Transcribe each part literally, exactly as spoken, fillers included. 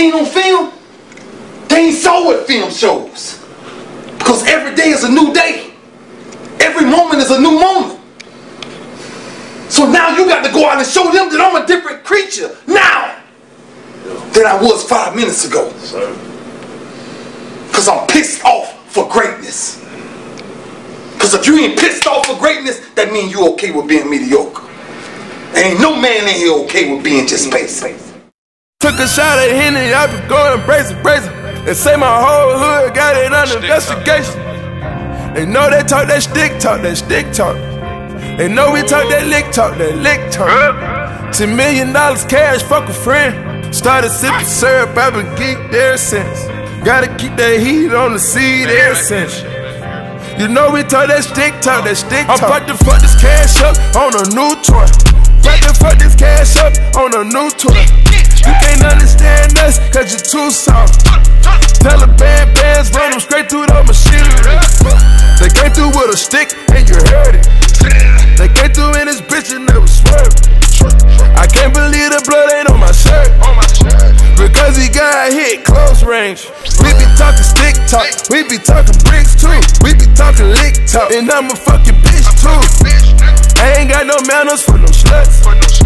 seen on film, they ain't saw what film shows. Because every day is a new day. Every moment is a new moment. So now you got to go out and show them that I'm a different creature now than I was five minutes ago. Because I'm pissed off for greatness. Because if you ain't pissed off for greatness, that means you okay with being mediocre. Ain't no man in here okay with being just basic. Took a shot at Henny, I been going brazen, brazen. They say my whole hood got it under investigation. They know they talk that stick talk, that stick talk. They know we talk that lick talk, that lick talk. Ten million dollars cash, fuck a friend. Started sipping syrup, I've been geeked ever since. Gotta keep that heat on the seed ever since. You know we talk that stick talk, that stick talk. I'm about to fuck this cash up on a new toy. About to fuck this cash up on a new toy. You can't understand us, cause you're too soft. Taliban bands run them straight through the machinery. They came through with a stick and you heard it. They came through in this bitch and they was swerving. I can't believe the blood ain't on my shirt. Because he got hit close range. We be talking stick talk, we be talking bricks too. We be talking lick talk, and I'm a fucking bitch too. I ain't got no manners for no sluts.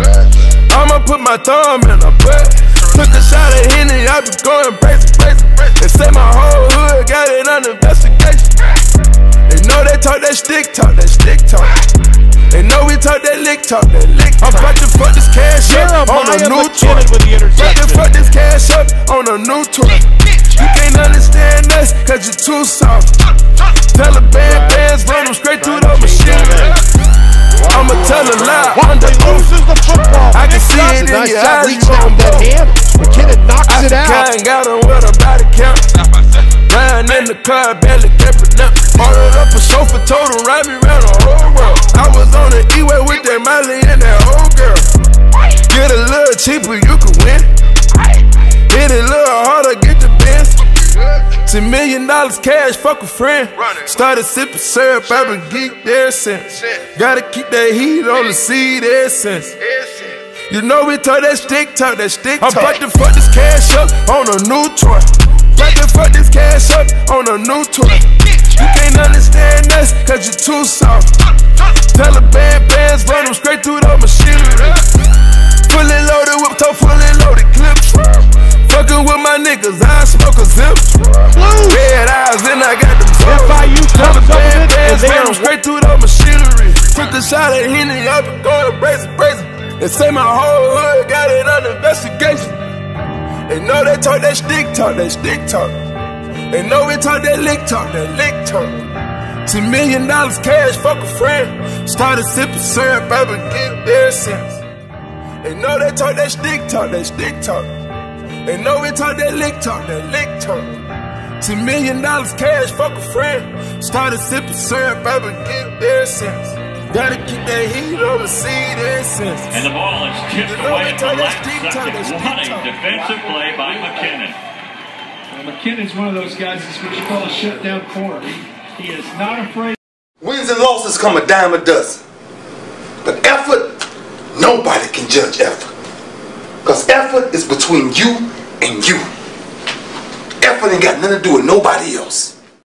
I'ma put my thumb in her butt. Took a shot at Henny, I been going brazen, brazen. They say my whole hood got it under investigation. They know they talk that stick talk, that stick talk. They know we talk that lick talk, that lick talk. I'm about to fuck this cash up on a new toy. About to fuck this cash up on a new toy. You can't understand us, cause you're too soft. Taliban bands run them straight through the machinery. I'ma tell a lie under oath. I can see it in your eyes, you on that hand. Mckinnon knocks it out. I ain't got him with a body count. Riding in the car, barely kept it up. Ordered up a sofa, told him ride me around the whole world. I was on the E-way with that Miley and that whole girl. Get a little cheaper, you can win. Hit it a little harder, get the best. Ten million dollars cash, fuck a friend. Started sipping syrup, I've been geeked ever since. Gotta keep that heat on the seed ever since. You know we talk that stick talk, that stick talk. I'm about to fuck this cash up on a new toy. About to fuck this cash up on a new toy. You can't understand us, cause you're too soft. Taliban bands run them straight through the machinery. Fully loaded whip top, fully loaded clips. Fucking with my niggas, I smoke a zip. Red eyes, then I got them Taliban bands run them straight through the machinery. Took a shot at Henny, I been going brazen, brazen. They say my whole hood got it under investigation. They know they talk that stick talk, that stick talk. They know we talk that lick talk, that lick talk. Ten million dollars cash, fuck a friend. Started sipping syrup, I've been getting ever since. They know they talk that stick talk, that stick talk. They know we talk that lick talk, that lick talk. Ten million dollars cash, fuck a friend. Started sipping syrup, I've been getting ever since. Gotta keep that heat on the seed ever since. And the ball is tipped away at the last second. What a defensive play by Mckinnon. Well, McKinnon's one of those guys that's what you call a shutdown corner. He, he is not afraid. Wins and losses come a dime a dozen. But effort, nobody can judge effort. Because effort is between you and you. Effort ain't got nothing to do with nobody else.